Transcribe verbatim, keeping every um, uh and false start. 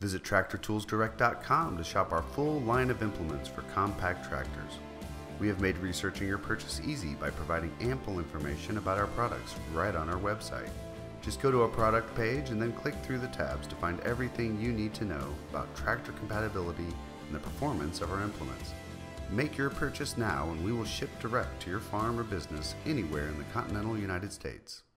Visit tractor tools direct dot com to shop our full line of implements for compact tractors. We have made researching your purchase easy by providing ample information about our products right on our website. Just go to a product page and then click through the tabs to find everything you need to know about tractor compatibility and the performance of our implements. Make your purchase now and we will ship direct to your farm or business anywhere in the continental United States.